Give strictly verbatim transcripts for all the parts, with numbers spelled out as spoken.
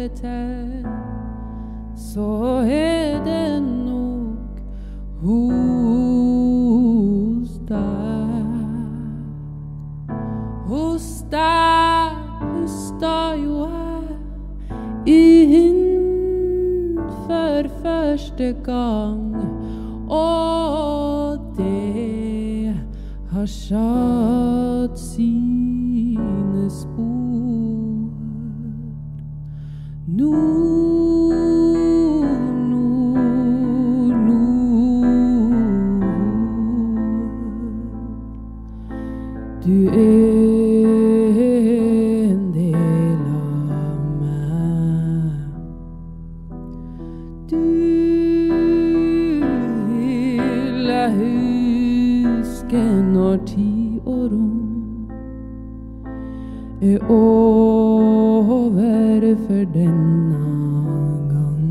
til, så er det nok hos deg. Hos deg puster jo jeg innenfor første gang, og det har satt sine spor. Nå, nå, nå, du er en del av meg. Du vil jeg huske når tid og rom er over for denne gang.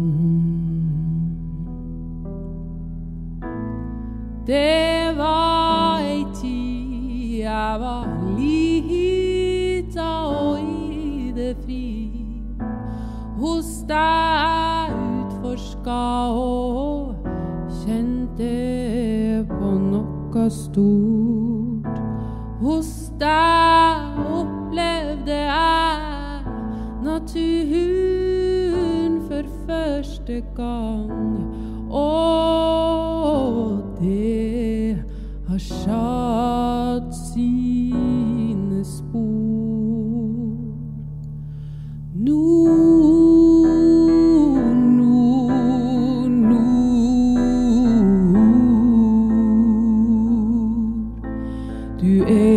Det var ei tid jeg var lita og i det fri, hos deg utforska og kjente på noe stort. Hos deg opplevde jeg naturen for første gang, og det har satt sine spor. Nå, nå, nå, du er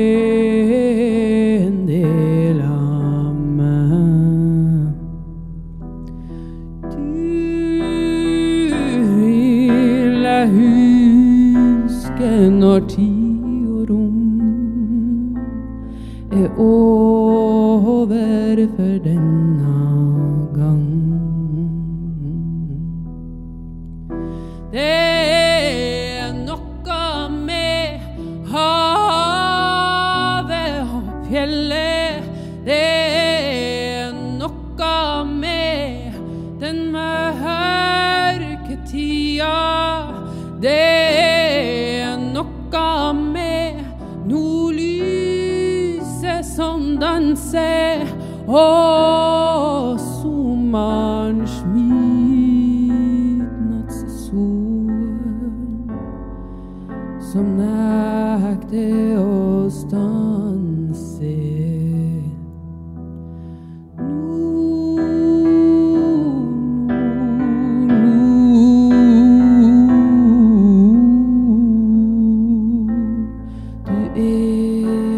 en del av meg. Du vil jeg huske når tid og rom er over for denne gang. Det er noe med havet og fjellet, det er noe med den mørke tida, det er noe med nordlyset som danser, og sommerens midnattssol som nekter å stanse. Du er